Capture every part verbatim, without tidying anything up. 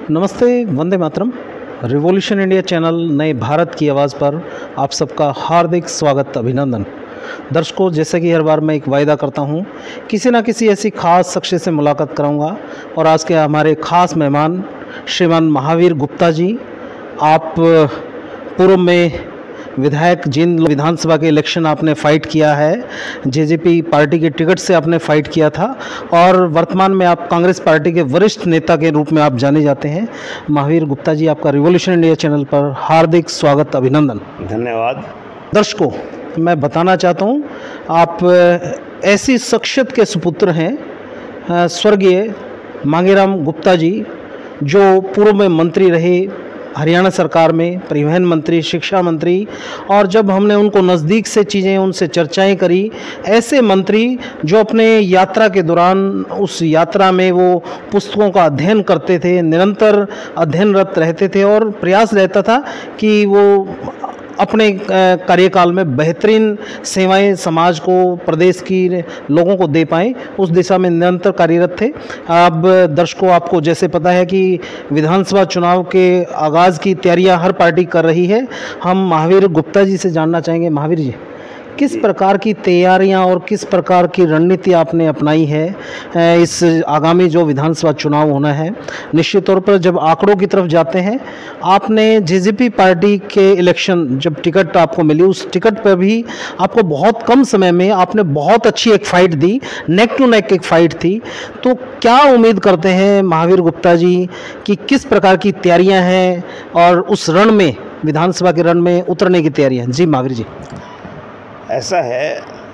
नमस्ते, Vande Mataram. Revolution India channel नए भारत की आवाज़ पर आप सबका हार्दिक स्वागत, अभिनंदन। दर्शकों, जैसे कि हर बार मैं एक वायदा करता हूं, किसी ना किसी ऐसी खास शख्स से मुलाकात कराऊंगा और आज के हमारे ख़ास मेहमान श्रीमान महावीर गुप्ता जी। आप पूर्व में विधायक जींद विधानसभा के इलेक्शन आपने फ़ाइट किया है, जेजेपी पार्टी के टिकट से आपने फ़ाइट किया था और वर्तमान में आप कांग्रेस पार्टी के वरिष्ठ नेता के रूप में आप जाने जाते हैं। महावीर गुप्ता जी, आपका रिवॉल्यूशन इंडिया चैनल पर हार्दिक स्वागत, अभिनंदन। धन्यवाद। दर्शकों, मैं बताना चाहता हूं, आप ऐसी शख्सियत के सुपुत्र हैं, स्वर्गीय मांगेराम गुप्ता जी, जो पूर्व में मंत्री रहे हरियाणा सरकार में, परिवहन मंत्री, शिक्षा मंत्री, और जब हमने उनको नज़दीक से चीज़ें उनसे चर्चाएं करी, ऐसे मंत्री जो अपने यात्रा के दौरान उस यात्रा में वो पुस्तकों का अध्ययन करते थे, निरंतर अध्ययनरत रहते थे और प्रयास रहता था कि वो अपने कार्यकाल में बेहतरीन सेवाएं समाज को, प्रदेश की लोगों को दे पाएँ, उस दिशा में निरंतर कार्यरत थे। अब दर्शकों, आपको जैसे पता है कि विधानसभा चुनाव के आगाज़ की तैयारियां हर पार्टी कर रही है। हम महावीर गुप्ता जी से जानना चाहेंगे, महावीर जी, किस प्रकार की तैयारियां और किस प्रकार की रणनीति आपने अपनाई है इस आगामी जो विधानसभा चुनाव होना है। निश्चित तौर पर जब आंकड़ों की तरफ जाते हैं, आपने जेजेपी पार्टी के इलेक्शन जब टिकट आपको मिली, उस टिकट पर भी आपको बहुत कम समय में आपने बहुत अच्छी एक fight the, neck to neck एक फ़ाइट थी। तो क्या उम्मीद करते हैं महावीर गुप्ता जी कि किस प्रकार की तैयारियाँ हैं और उस रण में, विधानसभा के रण में उतरने की तैयारियाँ? जी महावीर जी। ऐसा है,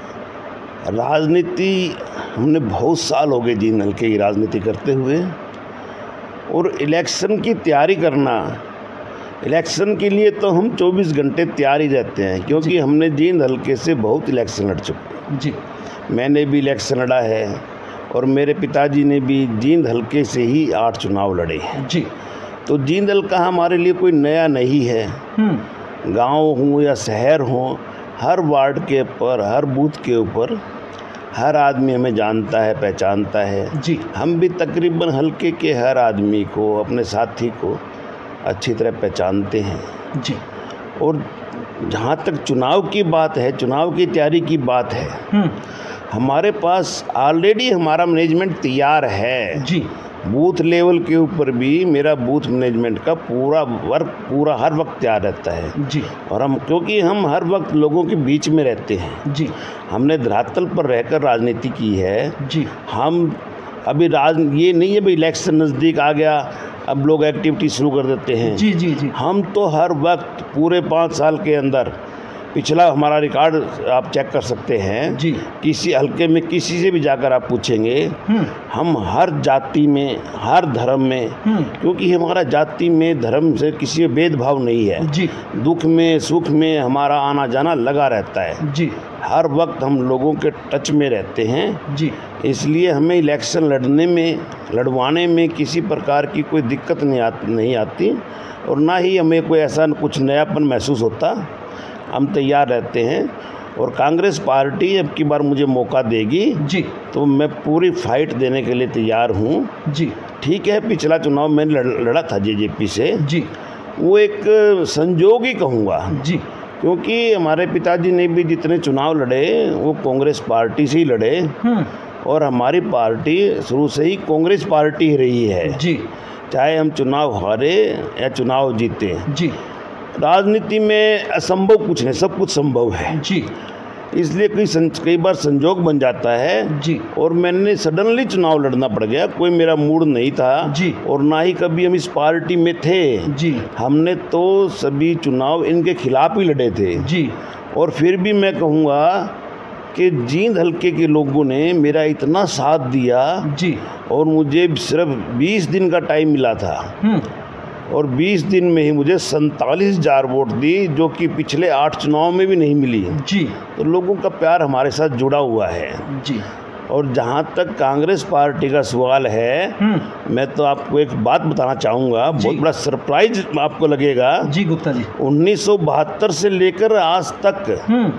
राजनीति हमने बहुत साल हो गए जींद हल्के की राजनीति करते हुए, और इलेक्शन की तैयारी करना, इलेक्शन के लिए तो हम चौबीस घंटे तैयारी रहते हैं, क्योंकि हमने जींद हल्के से बहुत इलेक्शन लड़ चुके जी। मैंने भी इलेक्शन लड़ा है और मेरे पिताजी ने भी जींद हल्के से ही आठ चुनाव लड़े जी। तो जींद हल्का हमारे लिए कोई नया नहीं है। गांव हो या शहर हो, हर वार्ड के ऊपर, हर बूथ के ऊपर हर आदमी हमें जानता है, पहचानता है जी। हम भी तकरीबन हल्के के हर आदमी को, अपने साथी को अच्छी तरह पहचानते हैं जी। और जहाँ तक चुनाव की बात है, चुनाव की तैयारी की बात है, हमारे पास ऑलरेडी हमारा मैनेजमेंट तैयार है जी। बूथ लेवल के ऊपर भी मेरा बूथ मैनेजमेंट का पूरा वर्क पूरा हर वक्त तैयार रहता है जी। और हम, क्योंकि हम हर वक्त लोगों के बीच में रहते हैं जी। हमने धरातल पर रहकर राजनीति की है जी। हम अभी राज ये नहीं है भाई इलेक्शन नज़दीक आ गया अब लोग एक्टिविटी शुरू कर देते हैं जी जी जी। हम तो हर वक्त पूरे पाँच साल के अंदर, पिछला हमारा रिकॉर्ड आप चेक कर सकते हैं जी। किसी हल्के में किसी से भी जाकर आप पूछेंगे, हम हर जाति में, हर धर्म में, क्योंकि हमारा जाति में, धर्म से किसी में भेदभाव नहीं है जी। दुख में सुख में हमारा आना जाना लगा रहता है जी। हर वक्त हम लोगों के टच में रहते हैं जी। इसलिए हमें इलेक्शन लड़ने में, लड़वाने में किसी प्रकार की कोई दिक्कत नहीं आती नहीं आती और ना ही हमें कोई ऐसा कुछ नयापन महसूस होता। हम तैयार रहते हैं और कांग्रेस पार्टी अब की बार मुझे मौका देगी जी, तो मैं पूरी फाइट देने के लिए तैयार हूँ जी। ठीक है, पिछला चुनाव मैंने लड़ा था जेजेपी से जी, वो एक संजोग ही कहूँगा जी, क्योंकि हमारे पिताजी ने भी जितने चुनाव लड़े वो कांग्रेस पार्टी से ही लड़े और हमारी पार्टी शुरू से ही कांग्रेस पार्टी ही रही है जी। चाहे हम चुनाव हारे या चुनाव जीते जी, राजनीति में असंभव कुछ नहीं, सब कुछ संभव है जी। इसलिए कई कई बार संजोग बन जाता है जी। और मैंने सडनली चुनाव लड़ना पड़ गया, कोई मेरा मूड नहीं था जी। और ना ही कभी हम इस पार्टी में थे जी। हमने तो सभी चुनाव इनके खिलाफ ही लड़े थे जी। और फिर भी मैं कहूँगा कि जींद हल्के के लोगों ने मेरा इतना साथ दिया जी। और मुझे सिर्फ बीस दिन का टाइम मिला था और बीस दिन में ही मुझे सैंतालीस हजार वोट दी, जो कि पिछले आठ चुनाव में भी नहीं मिली जी। तो लोगों का प्यार हमारे साथ जुड़ा हुआ है जी। और जहाँ तक कांग्रेस पार्टी का सवाल है, मैं तो आपको एक बात बताना चाहूँगा, बहुत बड़ा सरप्राइज आपको लगेगा जी गुप्ता जी। उन्नीस सौ बहत्तर से लेकर आज तक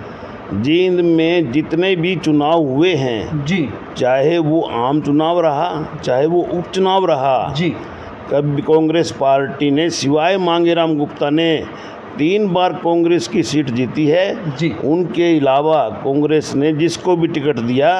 जींद में जितने भी चुनाव हुए हैं जी, चाहे वो आम चुनाव रहा, चाहे वो उपचुनाव रहा जी, कभी कांग्रेस पार्टी ने सिवाय मांगेराम गुप्ता ने तीन बार कांग्रेस की सीट जीती है जी। उनके अलावा कांग्रेस ने जिसको भी टिकट दिया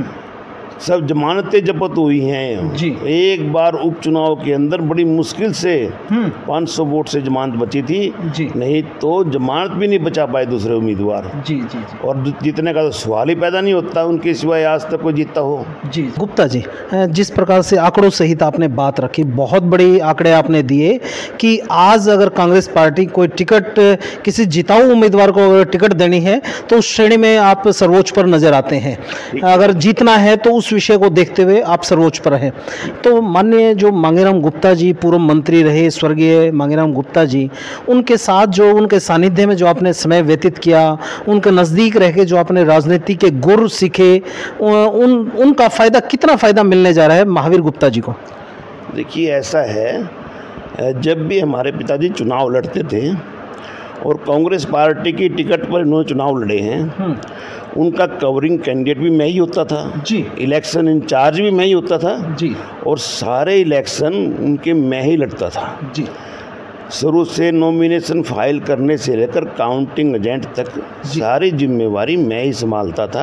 सब जमानतें जब्त हुई हैं जी। एक बार उपचुनाव के अंदर बड़ी मुश्किल से पाँच सौ वोट से जमानत बची थी जी। नहीं तो जमानत भी नहीं बचा पाए दूसरे उम्मीदवार जी जी जी। और जीतने का तो सवाल ही पैदा नहीं होता उनके सिवाय आज तक कोई जीता हो। जी गुप्ता जी, जिस प्रकार से आंकड़ों सहित आपने बात रखी, बहुत बड़ी आंकड़े आपने दिए कि आज अगर कांग्रेस पार्टी कोई टिकट किसी जिताऊ उम्मीदवार को अगर टिकट देनी है तो उस श्रेणी में आप सर्वोच्च पर नजर आते हैं, अगर जीतना है तो उस विषय को देखते हुए आप सर्वोच्च पर हैं। तो माननीय जो मांगेराम गुप्ता जी पूर्व मंत्री रहे, स्वर्गीय मांगेराम गुप्ता जी, उनके साथ जो उनके सानिध्य में जो आपने समय व्यतीत किया, उनके नज़दीक रह के जो आपने राजनीति के गुर सीखे, उन उनका फ़ायदा कितना फ़ायदा मिलने जा रहा है महावीर गुप्ता जी को? देखिए ऐसा है, जब भी हमारे पिताजी चुनाव लड़ते थे और कांग्रेस पार्टी की टिकट पर इन्होंने चुनाव लड़े हैं, उनका कवरिंग कैंडिडेट भी मैं ही होता था जी। इलेक्शन इंचार्ज भी मैं ही होता था जी। और सारे इलेक्शन उनके मैं ही लड़ता था जी। शुरू से नॉमिनेशन फाइल करने से लेकर काउंटिंग एजेंट तक सारी जिम्मेवारी मैं ही संभालता था।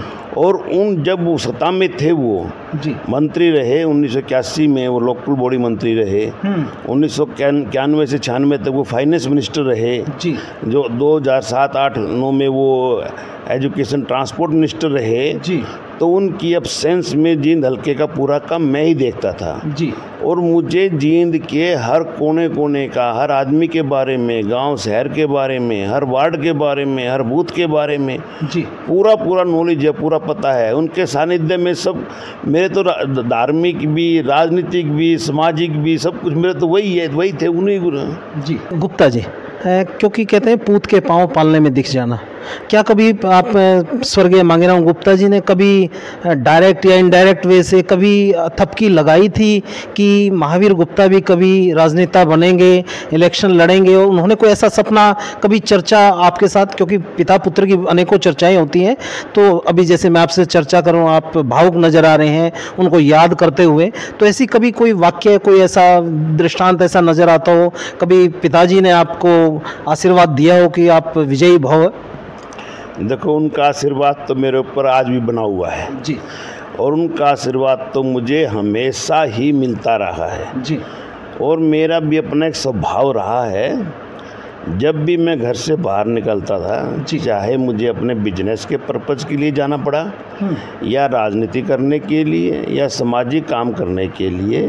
और उन जब वो सत्ता में थे वो जी। मंत्री रहे उन्नीस सौ इक्यासी में वो लोकल बॉडी मंत्री रहे, उन्नीस सौ इक्यानवे से छियानवे तक वो फाइनेंस मिनिस्टर रहे जी। जो दो हज़ार सात आठ नौ में वो एजुकेशन ट्रांसपोर्ट मिनिस्टर रहे जी। तो उनकी एब्सेंस में जींद हल्के का पूरा काम मैं ही देखता था जी। और मुझे जींद के हर कोने कोने का, हर आदमी के बारे में, गांव शहर के बारे में, हर वार्ड के बारे में, हर बूथ के बारे में जी पूरा पूरा नॉलेज है, पूरा पता है। उनके सानिध्य में सब मेरे तो धार्मिक भी, राजनीतिक भी, सामाजिक भी, सब कुछ मेरे तो वही है, वही थे उन्हीं जी। गुप्ता जी, क्योंकि कहते हैं पूत के पाँव पालने में दिख जाना, क्या कभी आप स्वर्गीय मांगेराम गुप्ता जी ने कभी डायरेक्ट या इनडायरेक्ट वे से कभी थपकी लगाई थी कि महावीर गुप्ता भी कभी राजनेता बनेंगे, इलेक्शन लड़ेंगे? और उन्होंने कोई ऐसा सपना, कभी चर्चा आपके साथ, क्योंकि पिता पुत्र की अनेकों चर्चाएं होती हैं, तो अभी जैसे मैं आपसे चर्चा करूं, आप भावुक नज़र आ रहे हैं उनको याद करते हुए, तो ऐसी कभी कोई वाक्य, कोई ऐसा दृष्टांत ऐसा नज़र आता हो, कभी पिताजी ने आपको आशीर्वाद दिया हो कि आप विजयी भव? देखो, उनका आशीर्वाद तो मेरे ऊपर आज भी बना हुआ है जी। और उनका आशीर्वाद तो मुझे हमेशा ही मिलता रहा है जी। और मेरा भी अपना एक स्वभाव रहा है, जब भी मैं घर से बाहर निकलता था, चाहे मुझे अपने बिजनेस के पर्पज़ के लिए जाना पड़ा या राजनीति करने के लिए या सामाजिक काम करने के लिए,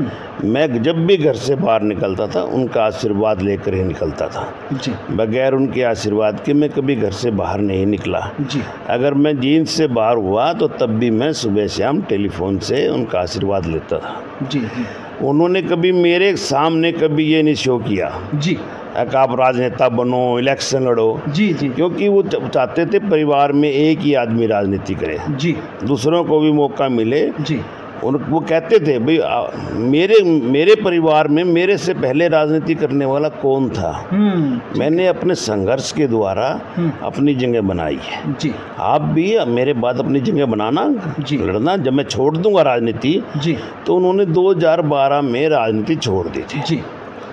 मैं जब भी घर से बाहर निकलता था उनका आशीर्वाद लेकर ही निकलता था जी। बगैर उनके आशीर्वाद के मैं कभी घर से बाहर नहीं निकला जी। अगर मैं जींद से बाहर हुआ तो तब भी मैं सुबह शाम टेलीफोन से उनका आशीर्वाद लेता था जी, जी। उन्होंने कभी मेरे सामने कभी ये नहीं शो किया जी कि आप राजनेता बनो, इलेक्शन लड़ो जी जी। क्योंकि वो चाहते थे परिवार में एक ही आदमी राजनीति करे जी, दूसरों को भी मौका मिले जी। और वो कहते थे भाई मेरे मेरे परिवार में मेरे से पहले राजनीति करने वाला कौन था। मैंने अपने संघर्ष के द्वारा अपनी जगह बनाई है जी। आप भी मेरे बाद अपनी जगह बनाना जी, लड़ना। जब मैं छोड़ दूंगा राजनीति जी, तो उन्होंने दो हज़ार बारह में राजनीति छोड़ दी थी जी।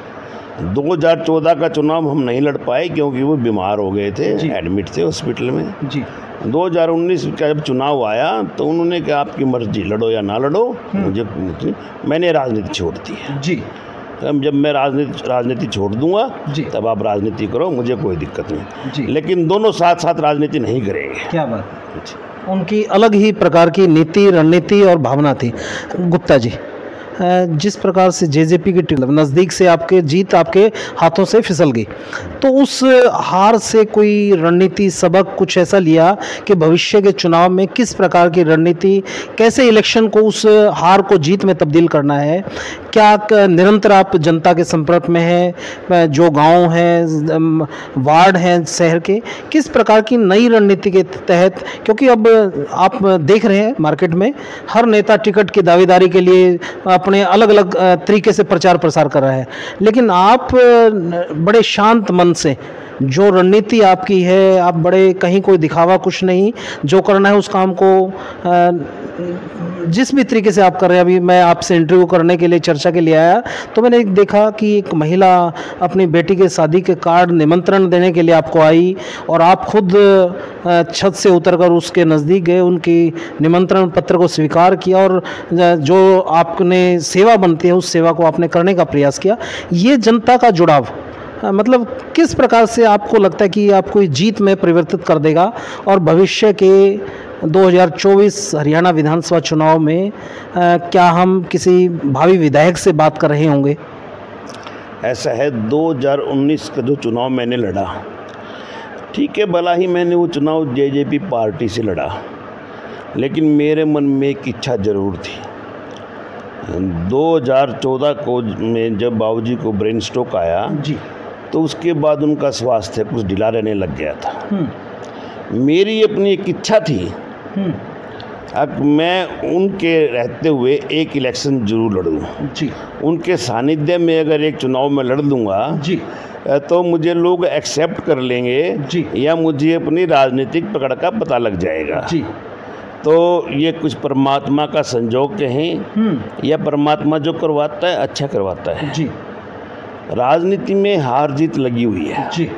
दो हज़ार चौदह का चुनाव हम नहीं लड़ पाए क्योंकि वो बीमार हो गए थे, एडमिट थे हॉस्पिटल में जी। दो हज़ार उन्नीस का जब चुनाव आया तो उन्होंने कहा आपकी मर्जी, लड़ो या ना लड़ो, मुझे, मुझे मैंने राजनीति छोड़ दी है जी। तब जब मैं राजनीति राजनीति छोड़ दूंगा जी, तब आप राजनीति करो, मुझे कोई दिक्कत नहीं जी। लेकिन दोनों साथ साथ राजनीति नहीं करेंगे। क्या बात, उनकी अलग ही प्रकार की नीति, रणनीति और भावना थी। गुप्ता जी, जिस प्रकार से जेजेपी की नज़दीक से आपके जीत आपके हाथों से फिसल गई, तो उस हार से कोई रणनीति सबक कुछ ऐसा लिया कि भविष्य के चुनाव में किस प्रकार की रणनीति, कैसे इलेक्शन को, उस हार को जीत में तब्दील करना है? क्या निरंतर आप जनता के संपर्क में हैं, जो गांव हैं, वार्ड हैं शहर के, किस प्रकार की नई रणनीति के तहत? क्योंकि अब आप देख रहे हैं मार्केट में हर नेता टिकट की दावेदारी के लिए अपने अलग अलग तरीके से प्रचार प्रसार कर रहा है, लेकिन आप बड़े शांत मन मन से जो रणनीति आपकी है, आप बड़े कहीं कोई दिखावा कुछ नहीं, जो करना है उस काम को जिस भी तरीके से आप कर रहे हैं। अभी मैं आपसे इंटरव्यू करने के लिए, चर्चा के लिए आया तो मैंने देखा कि एक महिला अपनी बेटी के शादी के कार्ड निमंत्रण देने के लिए आपको आई और आप खुद छत से उतरकर उसके नज़दीक गए, उनकी निमंत्रण पत्र को स्वीकार किया और जो आपने सेवा बनती है उस सेवा को आपने करने का प्रयास किया। ये जनता का जुड़ाव मतलब किस प्रकार से आपको लगता है कि आपको जीत में परिवर्तित कर देगा और भविष्य के दो हज़ार चौबीस हरियाणा विधानसभा चुनाव में आ, क्या हम किसी भावी विधायक से बात कर रहे होंगे? ऐसा है, दो हज़ार उन्नीस का जो चुनाव मैंने लड़ा, ठीक है, भला ही मैंने वो चुनाव जे जे पी पार्टी से लड़ा, लेकिन मेरे मन में एक इच्छा ज़रूर थी। दो हज़ार चौदह को में जब बाबूजी को ब्रेन स्ट्रोक आया जी, तो उसके बाद उनका स्वास्थ्य कुछ ढीला रहने लग गया था। मेरी अपनी एक इच्छा थी, अब मैं उनके रहते हुए एक इलेक्शन जरूर लड़ूं जी। उनके सानिध्य में अगर एक चुनाव में लड़ लूँगा जी, तो मुझे लोग एक्सेप्ट कर लेंगे जी, या मुझे अपनी राजनीतिक पकड़ का पता लग जाएगा जी। तो ये कुछ परमात्मा का संजोग कहें या परमात्मा जो करवाता है अच्छा करवाता है जी। राजनीति में हार जीत लगी हुई है जी।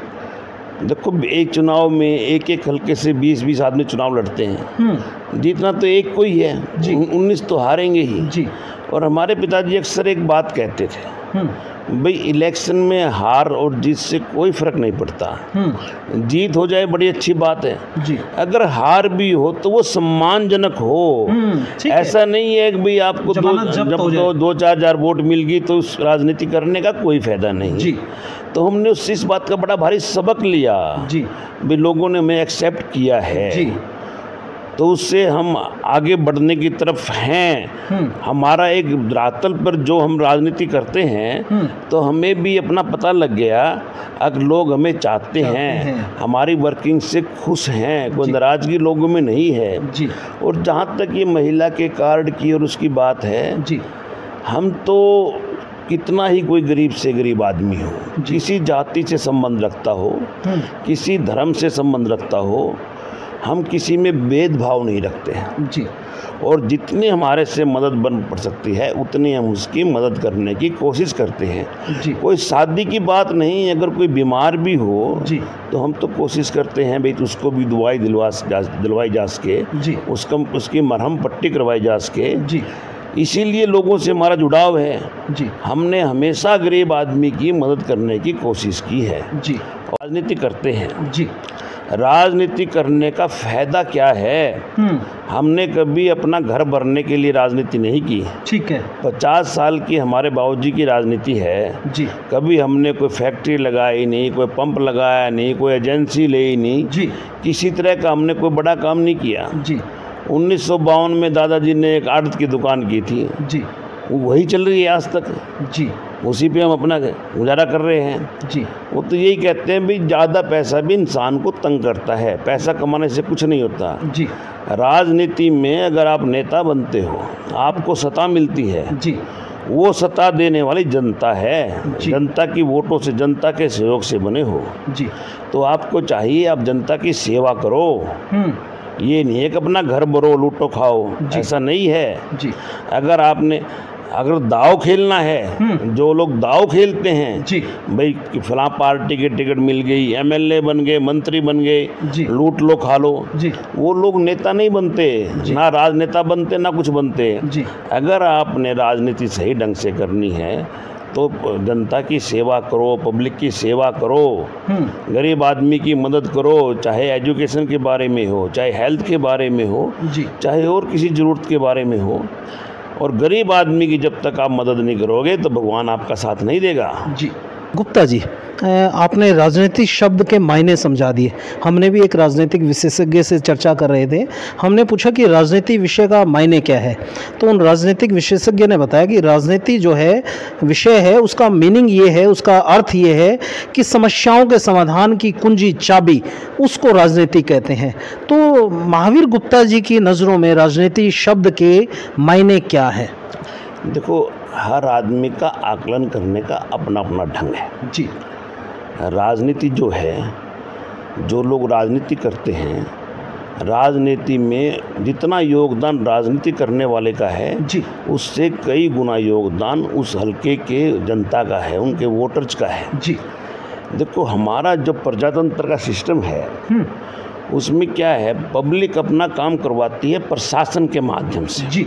देखो, एक चुनाव में एक एक हल्के से बीस बीस आदमी चुनाव लड़ते हैं, जीतना तो एक को ही है जी, उन्नीस तो हारेंगे ही जी। और हमारे पिताजी अक्सर एक बात कहते थे, भाई इलेक्शन में हार और जीत से कोई फर्क नहीं पड़ता, जीत हो जाए बड़ी अच्छी बात है जी, अगर हार भी हो तो वो सम्मानजनक हो। ऐसा नहीं है कि भाई आपको दो जब तो दो चार हजार वोट मिल गई तो उस राजनीति करने का कोई फायदा नहीं जी। तो हमने उस इस बात का बड़ा भारी सबक लिया जी, भाई लोगों ने हमें एक्सेप्ट किया है जी, तो उससे हम आगे बढ़ने की तरफ हैं। हमारा एक धरातल पर जो हम राजनीति करते हैं तो हमें भी अपना पता लग गया, अगर लोग हमें चाहते हैं, हैं। हमारी वर्किंग से खुश हैं, कोई नाराज़गी लोगों में नहीं है जी। और जहाँ तक ये महिला के कार्ड की और उसकी बात है जी, हम तो कितना ही कोई गरीब से गरीब आदमी हो, किसी जाति से संबंध रखता हो, किसी धर्म से संबंध रखता हो, हम किसी में भेदभाव नहीं रखते हैं जी। और जितने हमारे से मदद बन पड़ सकती है उतनी हम उसकी मदद करने की कोशिश करते हैं जी। कोई शादी की बात नहीं, अगर कोई बीमार भी हो जी, तो हम तो कोशिश करते हैं भाई उसको भी दवाई दिलवा दिलवाई जा सके जी, उसका उसकी मरहम पट्टी करवाई जा सके जी। इसीलिए लोगों से हमारा जुड़ाव है जी। हमने हमेशा गरीब आदमी की मदद करने की कोशिश की है जी। राजनीति करते हैं जी। राजनीति करने का फायदा क्या है? हमने कभी अपना घर भरने के लिए राजनीति नहीं की, ठीक है। पचास साल की हमारे बाबूजी की राजनीति है जी। कभी हमने कोई फैक्ट्री लगाई नहीं, कोई पंप लगाया नहीं, कोई एजेंसी ली नहीं जी, किसी तरह का हमने कोई बड़ा काम नहीं किया जी। उन्नीस सौ बावन में दादाजी ने एक आड़त की दुकान की थी जी, वही चल रही है आज तक जी, उसी पे हम अपना गुजारा कर रहे हैं जी। वो तो यही कहते हैं भाई ज़्यादा पैसा भी इंसान को तंग करता है, पैसा कमाने से कुछ नहीं होता जी। राजनीति में अगर आप नेता बनते हो, आपको सत्ता मिलती है जी, वो सत्ता देने वाली जनता है, जनता की वोटों से, जनता के सहयोग से बने हो जी। तो आपको चाहिए आप जनता की सेवा करो, ये नहीं है कि अपना घर भरो लूटो खाओ, ऐसा नहीं है जी। अगर आपने अगर दाव खेलना है, जो लोग दाव खेलते हैं जी, भाई फलां पार्टी के टिकट मिल गई, एमएलए बन गए, मंत्री बन गए, लूट लो खा लो जी, वो लोग नेता नहीं बनते, ना राजनेता बनते ना कुछ बनते जी। अगर आपने राजनीति सही ढंग से करनी है तो जनता की सेवा करो, पब्लिक की सेवा करो, गरीब आदमी की मदद करो, चाहे एजुकेशन के बारे में हो, चाहे हेल्थ के बारे में हो जी, चाहे और किसी ज़रूरत के बारे में हो। और गरीब आदमी की जब तक आप मदद नहीं करोगे तो भगवान आपका साथ नहीं देगा जी। गुप्ता जी, आपने राजनीतिक शब्द के मायने समझा दिए। हमने भी एक राजनीतिक विशेषज्ञ से चर्चा कर रहे थे, हमने पूछा कि राजनीति विषय का मायने क्या है, तो उन राजनीतिक विशेषज्ञ ने बताया कि राजनीति जो है विषय है, उसका मीनिंग ये है, उसका अर्थ ये है कि समस्याओं के समाधान की कुंजी, चाबी, उसको राजनीति कहते हैं। तो महावीर गुप्ता जी की नज़रों में राजनीति शब्द के मायने क्या है? देखो, हर आदमी का आकलन करने का अपना अपना ढंग है जी। राजनीति जो है, जो लोग राजनीति करते हैं, राजनीति में जितना योगदान राजनीति करने वाले का है जी, उससे कई गुना योगदान उस हलके के जनता का है, उनके वोटर्स का है जी। देखो, हमारा जो प्रजातंत्र का सिस्टम है उसमें क्या है, पब्लिक अपना काम करवाती है प्रशासन के माध्यम से जी,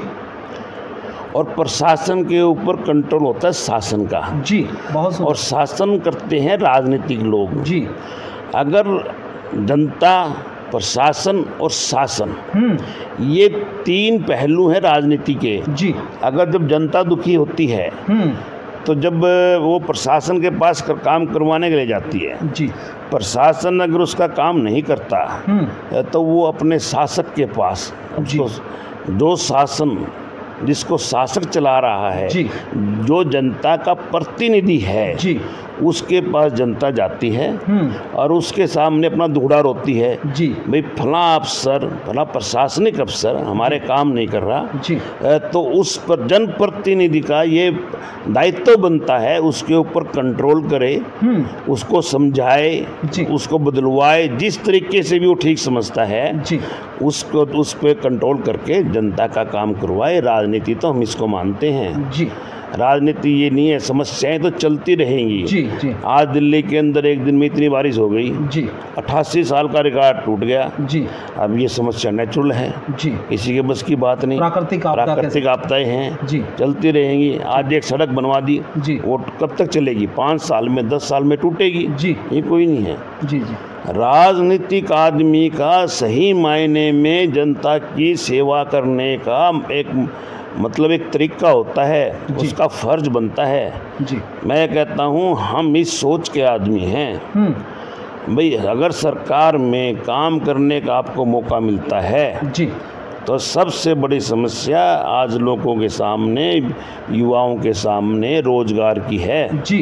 और प्रशासन के ऊपर कंट्रोल होता है शासन का जी, बहुत और शासन करते हैं राजनीतिक लोग जी। अगर जनता, प्रशासन और शासन, ये तीन पहलू हैं राजनीति के जी। अगर जब जनता दुखी होती है तो जब वो प्रशासन के पास कर, काम करवाने के लिए जाती है जी, प्रशासन अगर उसका काम नहीं करता तो वो अपने शासक के पास, उसको जो शासन जिसको शासक चला रहा है जी, जो जनता का प्रतिनिधि है जी, उसके पास जनता जाती है और उसके सामने अपना दुखड़ा रोती है जी, भाई फला अफसर, फला प्रशासनिक अफसर हमारे काम नहीं कर रहा जी। तो उस पर जनप्रतिनिधि का ये दायित्व बनता है उसके ऊपर कंट्रोल करे, उसको समझाए, उसको बदलवाए, जिस तरीके से भी वो ठीक समझता है जी, उसको उस पर कंट्रोल करके जनता का काम करवाए। राजनीति तो हम इसको मानते हैं जी। राजनीति ये नहीं है, समस्याएं तो चलती रहेंगी जी, जी। आज दिल्ली के अंदर एक दिन में इतनी बारिश हो गई जी, अट्ठासी साल का रिकॉर्ड टूट गया जी। अब ये समस्या नेचुरल है जी, किसी के बस की बात नहीं, प्राकृतिक आपदा प्राकृतिक आपदाएं हैं जी, चलती रहेंगी। आज एक सड़क बनवा दी जी, वो कब तक चलेगी, पाँच साल में दस साल में टूटेगी जी, ये कोई नहीं है। जी, जी। राजनीतिक आदमी का सही मायने में जनता की सेवा करने का एक मतलब एक तरीका होता है, उसका फर्ज बनता है जी। मैं कहता हूँ हम इस सोच के आदमी हैं भाई, अगर सरकार में काम करने का आपको मौका मिलता है जी, तो सबसे बड़ी समस्या आज लोगों के सामने, युवाओं के सामने रोजगार की है जी।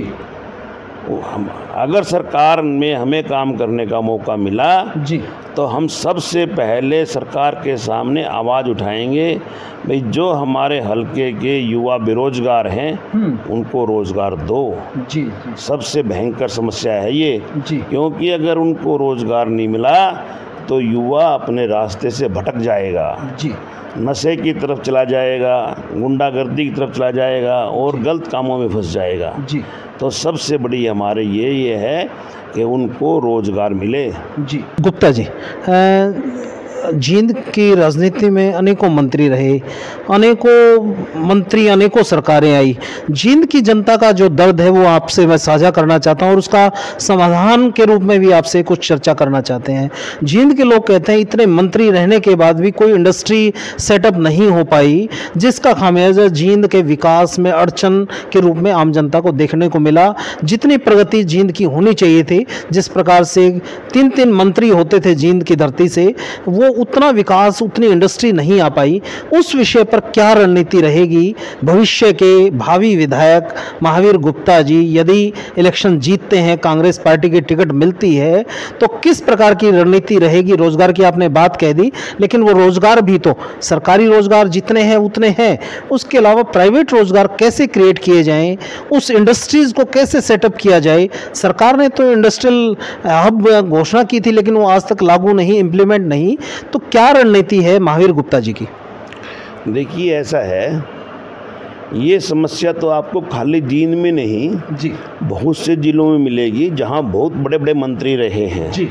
हम अगर सरकार में हमें काम करने का मौका मिला जी, तो हम सबसे पहले सरकार के सामने आवाज़ उठाएंगे भाई जो हमारे हलके के युवा बेरोजगार हैं उनको रोज़गार दो। जी, जी। सबसे भयंकर समस्या है ये जी, क्योंकि अगर उनको रोज़गार नहीं मिला तो युवा अपने रास्ते से भटक जाएगा, जी, नशे की तरफ चला जाएगा, गुंडागर्दी की तरफ चला जाएगा और गलत कामों में फंस जाएगा। जी। तो सबसे बड़ी हमारे ये ये है कि उनको रोज़गार मिले। जी। गुप्ता जी, जींद की राजनीति में अनेकों मंत्री रहे, अनेकों मंत्री, अनेकों सरकारें आई। जींद की जनता का जो दर्द है वो आपसे मैं साझा करना चाहता हूँ और उसका समाधान के रूप में भी आपसे कुछ चर्चा करना चाहते हैं। जींद के लोग कहते हैं इतने मंत्री रहने के बाद भी कोई इंडस्ट्री सेटअप नहीं हो पाई, जिसका खामियाजा जींद के विकास में अड़चन के रूप में आम जनता को देखने को मिला। जितनी प्रगति जींद की होनी चाहिए थी, जिस प्रकार से तीन तीन मंत्री होते थे जींद की धरती से, वो उतना विकास, उतनी इंडस्ट्री नहीं आ पाई। उस विषय पर क्या रणनीति रहेगी भविष्य के भावी विधायक महावीर गुप्ता जी यदि इलेक्शन जीतते हैं, कांग्रेस पार्टी की टिकट मिलती है, तो किस प्रकार की रणनीति रहेगी? रोजगार की आपने बात कह दी, लेकिन वो रोजगार भी तो सरकारी रोजगार जितने हैं उतने हैं, उसके अलावा प्राइवेट रोजगार कैसे क्रिएट किए जाएं, उस इंडस्ट्रीज को कैसे सेटअप किया जाए? सरकार ने तो इंडस्ट्रियल हब घोषणा की थी, लेकिन वो आज तक लागू नहीं, इम्प्लीमेंट नहीं। तो क्या रणनीति है महावीर गुप्ता जी की? देखिए, ऐसा है, ये समस्या तो आपको खाली जींद में नहीं जी, बहुत से जिलों में मिलेगी जहां बहुत बड़े बड़े मंत्री रहे हैं। जी।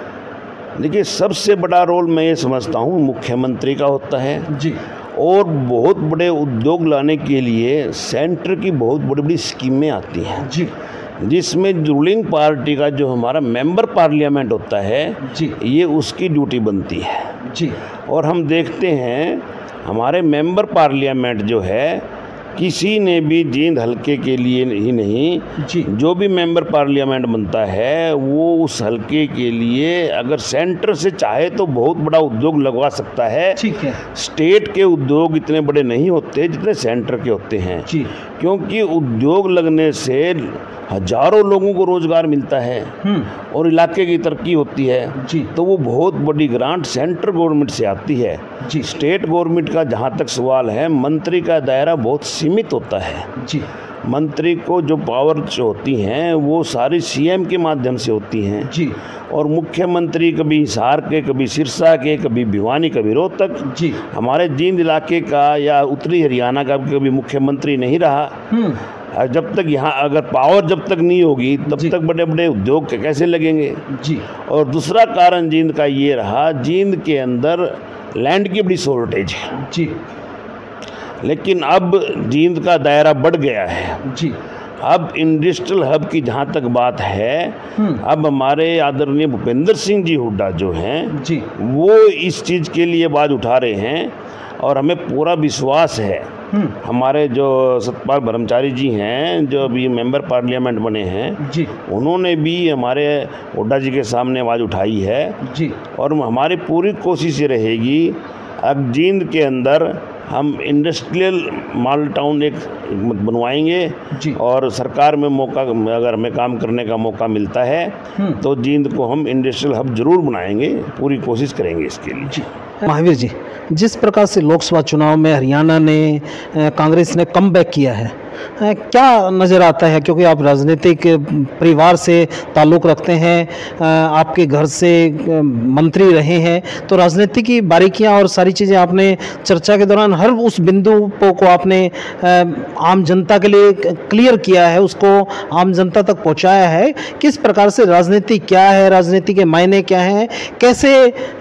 देखिए, सबसे बड़ा रोल मैं ये समझता हूं मुख्यमंत्री का होता है जी, और बहुत बड़े उद्योग लाने के लिए सेंटर की बहुत बड़ी बड़ी स्कीमें आती हैं जी, जिसमें रूलिंग पार्टी का जो हमारा मेंबर पार्लियामेंट होता है जी, ये उसकी ड्यूटी बनती है। जी। और हम देखते हैं हमारे मेंबर पार्लियामेंट जो है, किसी ने भी जींद हलके के लिए ही नहीं, जी, जो भी मेंबर पार्लियामेंट बनता है वो उस हलके के लिए अगर सेंटर से चाहे तो बहुत बड़ा उद्योग लगवा सकता है। ठीक है। स्टेट के उद्योग इतने बड़े नहीं होते जितने सेंटर के होते हैं, जी, क्योंकि उद्योग लगने से हजारों लोगों को रोजगार मिलता है और इलाके की तरक्की होती है। जी, तो वो बहुत बड़ी ग्रांट सेंट्रल गवर्नमेंट से आती है। जी, स्टेट गवर्नमेंट का जहाँ तक सवाल है, मंत्री का दायरा बहुत सीमित होता है। जी, मंत्री को जो पावर्स होती हैं वो सारी सीएम के माध्यम से होती हैं जी। और मुख्यमंत्री कभी हिसार के, कभी सिरसा के, कभी भिवानी, कभी रोहतक जी। हमारे जींद इलाके का या उत्तरी हरियाणा का कभी मुख्यमंत्री नहीं रहा। जब तक यहाँ अगर पावर जब तक नहीं होगी तब तक बड़े बड़े उद्योग कैसे लगेंगे जी। और दूसरा कारण जींद का ये रहा, जींद के अंदर लैंड की बड़ी शॉर्टेज है जी। लेकिन अब जींद का दायरा बढ़ गया है जी। अब इंडस्ट्रियल हब की जहाँ तक बात है, अब हमारे आदरणीय भूपेंद्र सिंह जी हुड्डा जो हैं जी, वो इस चीज़ के लिए आवाज़ उठा रहे हैं और हमें पूरा विश्वास है। हमारे जो सतपाल ब्रह्मचारी जी हैं जो अभी मेंबर पार्लियामेंट बने हैं जी, उन्होंने भी हमारे हुड्डा जी के सामने आवाज़ उठाई है जी। और हमारी पूरी कोशिश ये रहेगी अब जींद के अंदर हम इंडस्ट्रियल मॉडल टाउन एक बनवाएंगे जी। और सरकार में मौका अगर हमें काम करने का मौका मिलता है तो जींद को हम इंडस्ट्रियल हब जरूर बनाएंगे, पूरी कोशिश करेंगे इसके लिए जी। महावीर जी, जिस प्रकार से लोकसभा चुनाव में हरियाणा ने कांग्रेस ने कमबैक किया है, क्या नज़र आता है? क्योंकि आप राजनीतिक परिवार से ताल्लुक़ रखते हैं, आपके घर से मंत्री रहे हैं, तो राजनीति की बारीकियां और सारी चीज़ें आपने चर्चा के दौरान हर उस बिंदु को आपने आम जनता के लिए क्लियर किया है, उसको आम जनता तक पहुंचाया है। किस प्रकार से राजनीति क्या है, राजनीति के मायने क्या हैं, कैसे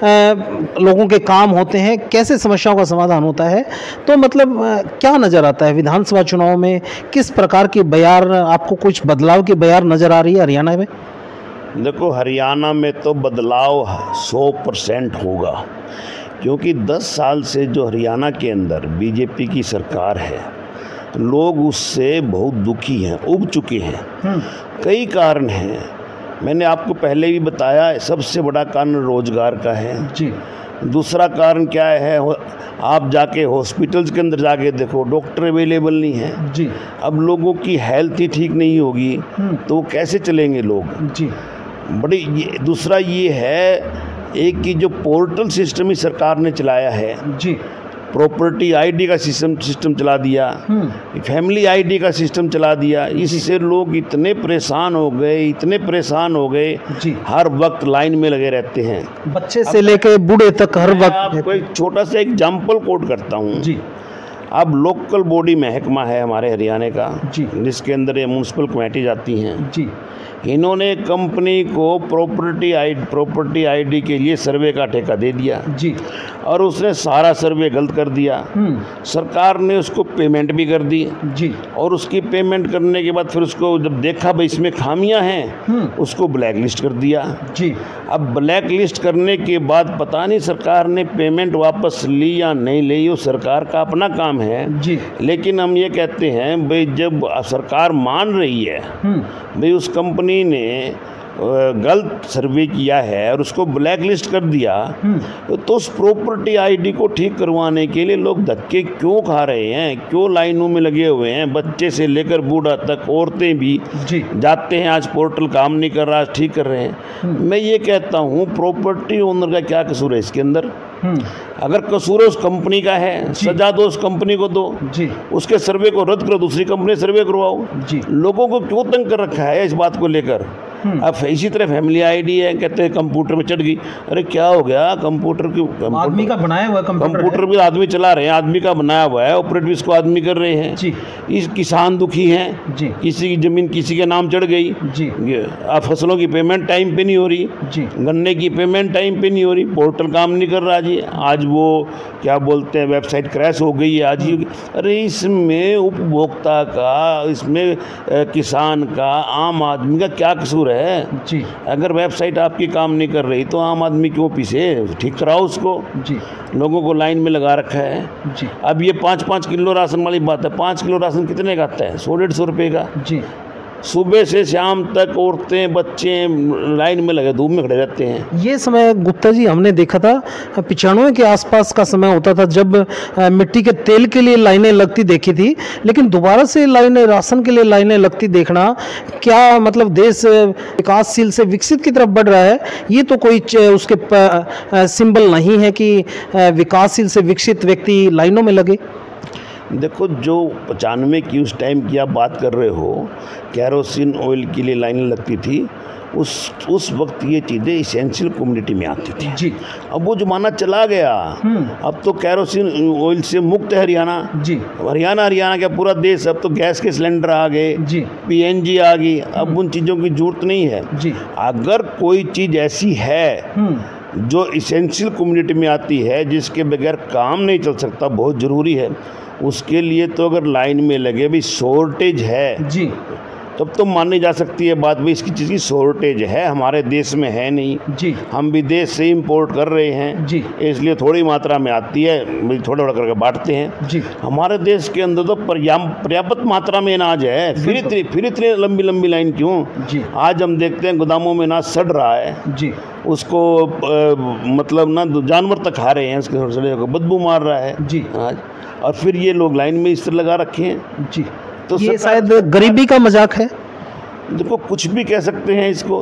लोगों के काम होते हैं, कैसे समस्याओं का समाधान होता है, तो मतलब क्या नज़र आता है विधानसभा चुनाव में? किस प्रकार की बयार आपको कुछ बदलाव की बयार नज़र आ रही है हरियाणा में? देखो, हरियाणा में तो बदलाव सौ परसेंट होगा, क्योंकि दस साल से जो हरियाणा के अंदर बीजेपी की सरकार है, लोग उससे बहुत दुखी हैं, उब चुके हैं। कई कारण हैं, मैंने आपको पहले भी बताया, सबसे बड़ा कारण रोजगार का है जी। दूसरा कारण क्या है, आप जाके हॉस्पिटल्स के अंदर जाके देखो, डॉक्टर अवेलेबल नहीं है जी। अब लोगों की हेल्थ ही ठीक नहीं होगी तो वो कैसे चलेंगे लोग जी। बड़ी ये, दूसरा ये है एक कि जो पोर्टल सिस्टम ही सरकार ने चलाया है जी, प्रॉपर्टी आईडी का सिस्टम सिस्टम चला दिया, फैमिली आईडी का सिस्टम चला दिया, इससे लोग इतने परेशान हो गए इतने परेशान हो गए जी। हर वक्त लाइन में लगे रहते हैं, बच्चे से लेकर बूढ़े तक हर वक्त। आपको एक छोटा सा एग्जाम्पल कोट करता हूँ जी। अब लोकल बॉडी महकमा है हमारे हरियाणा का जी, जिसके अंदर ये म्यूनसिपल कमेटी जाती हैं जी। इन्होंने कंपनी को प्रॉपर्टी आई प्रॉपर्टी आईडी के लिए सर्वे का ठेका दे दिया जी, और उसने सारा सर्वे गलत कर दिया। सरकार ने उसको पेमेंट भी कर दी जी, और उसकी पेमेंट करने के बाद फिर उसको जब देखा भाई इसमें खामियां हैं, उसको ब्लैक लिस्ट कर दिया जी। अब ब्लैक लिस्ट करने के बाद पता नहीं सरकार ने पेमेंट वापस ली या नहीं ली, वो सरकार का अपना काम है जी। लेकिन हम ये कहते हैं भाई जब सरकार मान रही है भाई उस कंपनी ने गलत सर्वे किया है और उसको ब्लैक लिस्ट कर दिया, तो उस प्रॉपर्टी आईडी को ठीक करवाने के लिए लोग धक्के क्यों खा रहे हैं, क्यों लाइनों में लगे हुए हैं? बच्चे से लेकर बूढ़ा तक, औरतें भी जी। जाते हैं, आज पोर्टल काम नहीं कर रहा, ठीक कर रहे हैं। मैं ये कहता हूँ प्रॉपर्टी ओनर का क्या कसूर है इसके अंदर? अगर कसूर उस कंपनी का है, सजा दो उस कंपनी को दो जी। उसके सर्वे को रद्द करो, दूसरी कंपनी सर्वे करवाओ जी। लोगों को क्यों तंग कर रखा है इस बात को लेकर? अब इसी तरह फैमिली आईडी है, कहते हैं कंप्यूटर में चढ़ गई। अरे क्या हो गया? कंप्यूटर की आदमी का बनाया हुआ कंप्यूटर भी आदमी चला रहे हैं, आदमी का बनाया हुआ है, ऑपरेट भी इसको आदमी कर रहे हैं जी। इस किसान दुखी हैं जी, किसी की जमीन किसी के नाम चढ़ गई जी। अब फसलों की पेमेंट टाइम पे नहीं हो रही जी, गन्ने की पेमेंट टाइम पे नहीं हो रही, पोर्टल काम नहीं कर रहा जी। आज वो क्या बोलते हैं, वेबसाइट क्रैश हो गई है आज ही। अरे इसमें उपभोक्ता का, इसमें किसान का, आम आदमी का क्या कसूर है जी? अगर वेबसाइट आपकी काम नहीं कर रही तो आम आदमी क्यों पीछे? ठीक कराओ उसको जी। लोगों को लाइन में लगा रखा है जी। अब ये पाँच पाँच किलो राशन वाली बात है, पाँच किलो राशन कितने का आता है? सौ डेढ़ सौ रुपये का जी। सुबह से शाम तक औरतें बच्चे लाइन में लगे धूप में खड़े रहते हैं। ये समय गुप्ता जी हमने देखा था पिचानवे के आसपास का समय होता था जब मिट्टी के तेल के लिए लाइनें लगती देखी थी, लेकिन दोबारा से लाइनें राशन के लिए लाइनें लगती देखना, क्या मतलब देश विकासशील से विकसित की तरफ बढ़ रहा है? ये तो कोई उसके सिंबल नहीं है कि विकासशील से विकसित व्यक्ति लाइनों में लगे। देखो, जो पचानवे की उस टाइम की आप बात कर रहे हो, कैरोसिन ऑयल के लिए लाइनें लगती थी, उस उस वक्त ये चीज़ें इसेंशियल कम्युनिटी में आती थी जी। अब वो ज़माना चला गया। अब तो कैरोसिन ऑयल से मुक्त है हरियाणा जी। हरियाणा हरियाणा क्या पूरा देश। अब तो गैस के सिलेंडर आ गए जी, पीएनजी आ गई। अब उन चीज़ों की जरूरत नहीं है जी। अगर कोई चीज़ ऐसी है जो इसेंशियल कम्युनिटी में आती है, जिसके बगैर काम नहीं चल सकता, बहुत ज़रूरी है, उसके लिए तो अगर लाइन में लगे भी शॉर्टेज है जी, तब तो मानी जा सकती है बात, भाई इसकी चीज़ की शॉर्टेज है, हमारे देश में है नहीं जी, हम विदेश से इंपोर्ट कर रहे हैं जी, इसलिए थोड़ी मात्रा में आती है, थोड़ा थोड़ा करके बांटते हैं जी। हमारे देश के अंदर तो पर्याप्त मात्रा में अनाज है, फिर इतनी फिर इतनी लंबी लंबी लाइन क्यों जी? आज हम देखते हैं गोदामों में अनाज सड़ रहा है जी, उसको आ, मतलब ना जानवर तक खा रहे हैं, उसके सड़े को बदबू मार रहा है जी आज, और फिर ये लोग लाइन में इस तरह लगा रखे हैं जी। तो ये शायद गरीबी का मजाक है। देखो, कुछ भी कह सकते हैं इसको।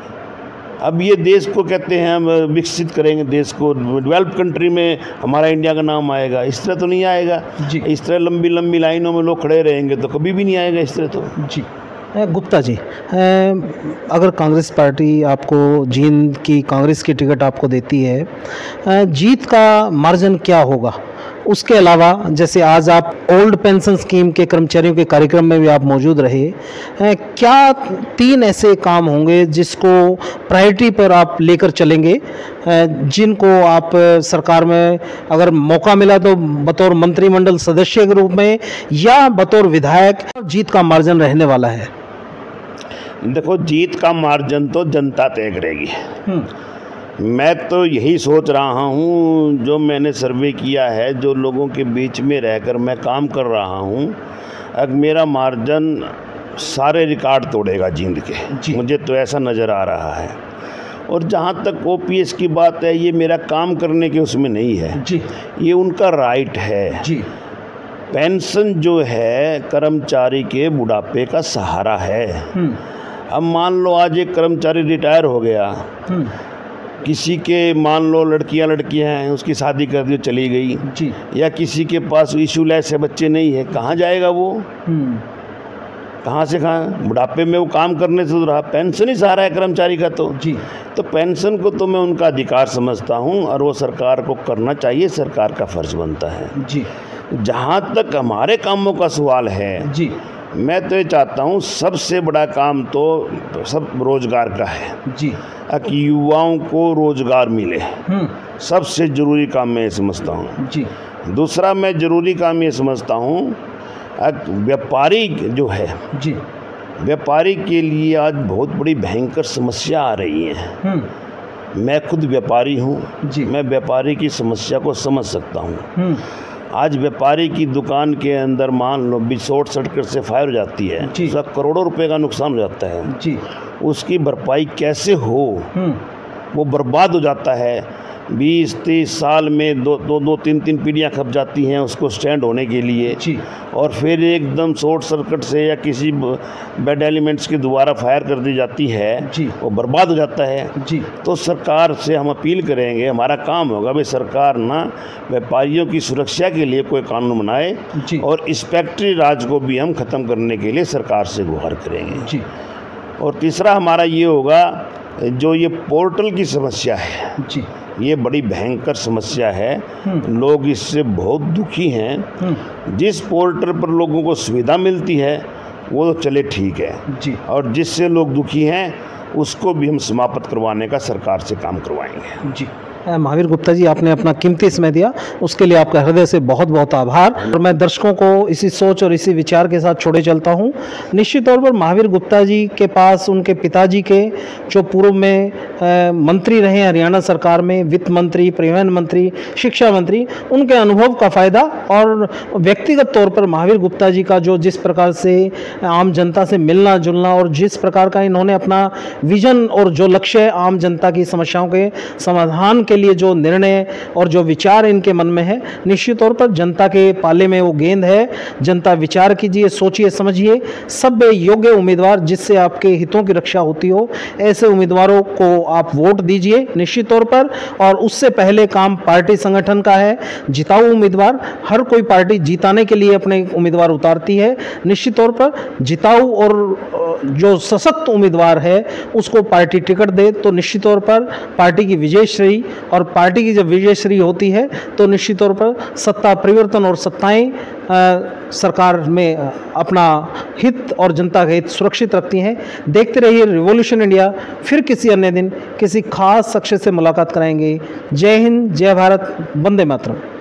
अब ये देश को कहते हैं हम विकसित करेंगे देश को, डेवलप कंट्री में हमारा इंडिया का नाम आएगा, इस तरह तो नहीं आएगा जी। इस तरह लंबी लंबी लाइनों में लोग खड़े रहेंगे तो कभी भी नहीं आएगा इस तरह तो जी। गुप्ता जी, अगर कांग्रेस पार्टी आपको जींद की कांग्रेस की टिकट आपको देती है, जीत का मार्जिन क्या होगा? उसके अलावा जैसे आज आप ओल्ड पेंशन स्कीम के कर्मचारियों के कार्यक्रम में भी आप मौजूद रहे, क्या तीन ऐसे काम होंगे जिसको प्रायोरिटी पर आप लेकर चलेंगे, जिनको आप सरकार में अगर मौका मिला तो बतौर मंत्रिमंडल सदस्य के रूप में या बतौर विधायक जीत का मार्जिन रहने वाला है? देखो, जीत का मार्जिन तो जनता तय करेगी। मैं तो यही सोच रहा हूँ, जो मैंने सर्वे किया है, जो लोगों के बीच में रहकर मैं काम कर रहा हूँ, अब मेरा मार्जिन सारे रिकॉर्ड तोड़ेगा जींद के, मुझे तो ऐसा नज़र आ रहा है। और जहाँ तक ओपीएस की बात है, ये मेरा काम करने के उसमें नहीं है जी, ये उनका राइट है जी। पेंशन जो है कर्मचारी के बुढ़ापे का सहारा है। अब मान लो आज एक कर्मचारी रिटायर हो गया, किसी के मान लो लड़कियां लड़कियां हैं, उसकी शादी कर दी चली गई जी, या किसी के पास इशूलेस है, बच्चे नहीं है, कहाँ जाएगा वो? कहाँ से कहाँ? बुढ़ापे में वो काम करने से तो रहा, पेंशन ही सहारा है कर्मचारी का तो जी। तो पेंशन को तो मैं उनका अधिकार समझता हूँ और वो सरकार को करना चाहिए, सरकार का फर्ज बनता है जी। जहाँ तक हमारे कामों का सवाल है जी, मैं तो ये चाहता हूँ सबसे बड़ा काम तो सब रोजगार का है जी, कि युवाओं को रोजगार मिले, सबसे ज़रूरी काम मैं ये समझता हूँ जी। दूसरा मैं ज़रूरी काम ये समझता हूँ, व्यापारी जो है जी, व्यापारी के लिए आज बहुत बड़ी भयंकर समस्या आ रही है। मैं खुद व्यापारी हूँ जी, मैं व्यापारी की समस्या को समझ सकता हूँ। आज व्यापारी की दुकान के अंदर मान लो भी शॉर्ट सर्किट से फायर हो जाती है, उसका करोड़ों रुपए का नुकसान हो जाता है जी, उसकी भरपाई कैसे हो? वो बर्बाद हो जाता है, बीस तीस साल में दो दो दो तीन तीन पीढ़ियाँ खप जाती हैं उसको स्टैंड होने के लिए जी। और फिर एकदम शॉर्ट सर्किट से या किसी बैड एलिमेंट्स के द्वारा फायर कर दी जाती है जी, वो बर्बाद हो जाता है जी। तो सरकार से हम अपील करेंगे, हमारा काम होगा भाई सरकार ना व्यापारियों की सुरक्षा के लिए कोई कानून बनाए जी, और इस फैक्ट्री राज को भी हम ख़त्म करने के लिए सरकार से गुहार करेंगे जी। और तीसरा हमारा ये होगा, जो ये पोर्टल की समस्या है जी, ये बड़ी भयंकर समस्या है, लोग इससे बहुत दुखी हैं। जिस पोर्टल पर लोगों को सुविधा मिलती है वो तो चले ठीक है जी, और जिससे लोग दुखी हैं उसको भी हम समाप्त करवाने का सरकार से काम करवाएंगे जी। महावीर गुप्ता जी, आपने अपना कीमती समय दिया, उसके लिए आपका हृदय से बहुत बहुत आभार। और मैं दर्शकों को इसी सोच और इसी विचार के साथ छोड़े चलता हूं। निश्चित तौर पर महावीर गुप्ता जी के पास उनके पिताजी के, जो पूर्व में आ, मंत्री रहे हरियाणा सरकार में, वित्त मंत्री, परिवहन मंत्री, शिक्षा मंत्री, उनके अनुभव का फ़ायदा और व्यक्तिगत तौर पर महावीर गुप्ता जी का जो जिस प्रकार से आम जनता से मिलना जुलना और जिस प्रकार का इन्होंने अपना विजन और जो लक्ष्य आम जनता की समस्याओं के समाधान के लिए जो निर्णय और जो विचार इनके मन में है, निश्चित तौर पर जनता के पाले में वो गेंद है। जनता विचार कीजिए, सोचिए, समझिए, सभ्य योग्य उम्मीदवार जिससे आपके हितों की रक्षा होती हो, ऐसे उम्मीदवारों को आप वोट दीजिए निश्चित तौर पर। और उससे पहले काम पार्टी संगठन का है। जिताऊ उम्मीदवार, हर कोई पार्टी जिताने के लिए अपने उम्मीदवार उतारती है। निश्चित तौर पर जिताऊ और जो सशक्त उम्मीदवार है उसको पार्टी टिकट दे तो निश्चित तौर पर पार्टी की विजयश्री, और पार्टी की जब विजयश्री होती है तो निश्चित तौर पर सत्ता परिवर्तन और सत्ताएं सरकार में अपना हित और जनता का हित सुरक्षित रखती हैं। देखते रहिए रिवॉल्यूशन इंडिया। फिर किसी अन्य दिन किसी खास शख्स से मुलाकात कराएंगे। जय हिंद, जय भारत, वंदे मातरम।